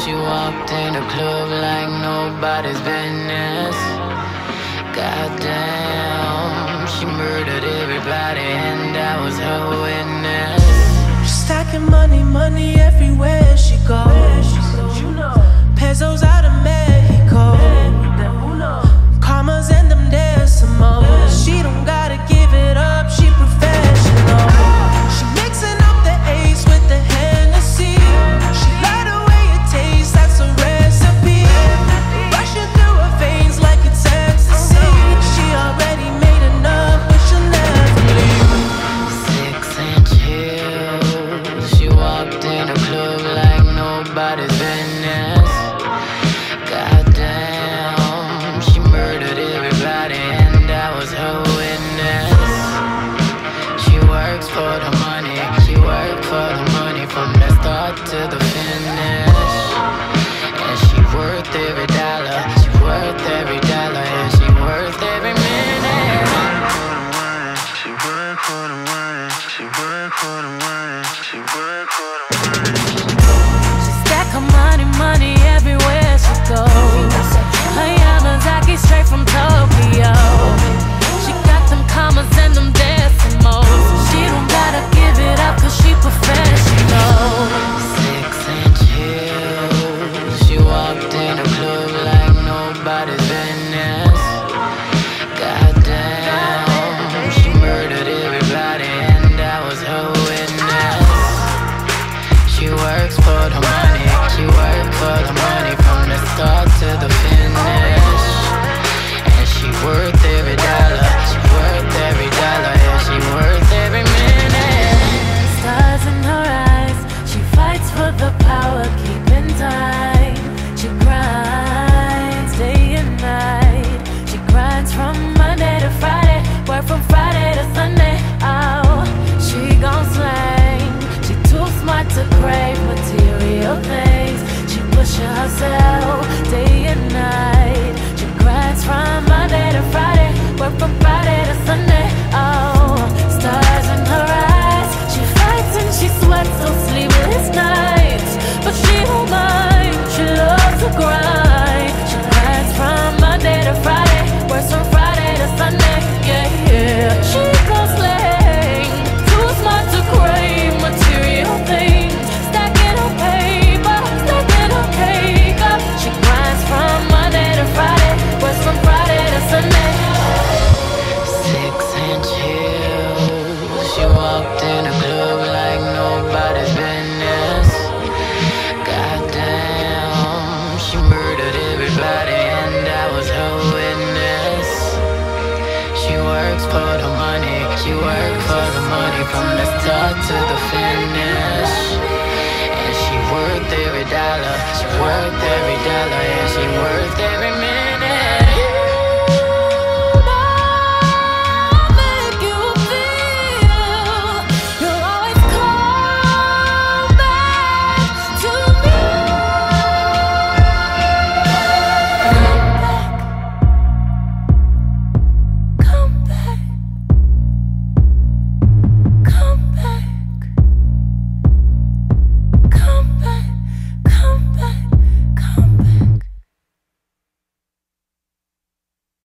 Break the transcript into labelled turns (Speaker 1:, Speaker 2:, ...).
Speaker 1: She walked in the club like nobody's business. Goddamn, she murdered everybody and I was her witness.
Speaker 2: Stacking money, money everywhere she goes. Pesos out of Mexico. Commas and them decimals. She don't gotta give it up, she professional. She mixing up the Ace with the Hennessy. She like the way it tastes, that's a recipe. Rushing through her veins like it's ecstasy. She already made enough, but she'll never leave.
Speaker 1: 6-inch heels. She walked in a club like nobody's business. Goddamn, she murdered everybody and I was her witness. She works for the money, she worked for the money from the start to the finish. And she worth every dollar, she worth every dollar, and she worth every minute.
Speaker 3: She work for the money, she work for the money, she work for the money.
Speaker 4: She stack her money, money everywhere she goes. Her Yamazaki straight from Tokyo. She got them commas and them decimals. She don't gotta give it up cause she professional.
Speaker 1: 6-inch heels. She walked in a club like nobody's business. Goddamn, she murdered everybody and I was her witness. She works for the money, she worked for the money from the start to the finish. And she worth every dollar, she worth every dollar, and she worth every minute.
Speaker 4: Stars in her eyes, she fights for the power, keeping time. She grinds day and night. She grinds from Monday to Friday, work from Friday to Sunday. Oh, she gon' slang. She too smart to crave material things. She pushin' herself day and night. She grinds from Monday to Friday, work from Friday to Sunday. Oh, stars in her eyes. She fights and she sweats so sleepless nights, but she don't mind. She loves to grind. She grinds from Monday to Friday, works from Friday to Sunday. Yeah, yeah. She gon' slang. Too smart to crave material things. Stacking her paper, stacking her cake up. She grinds from Monday to Friday, works from Friday to Sunday.
Speaker 1: 6-inch heels. She walked in a club like nobody's business. Goddamn, she murdered everybody and I was her witness. She works for the money, she worked for the money from the start to the finish. And she worth every dollar, she worth every dollar.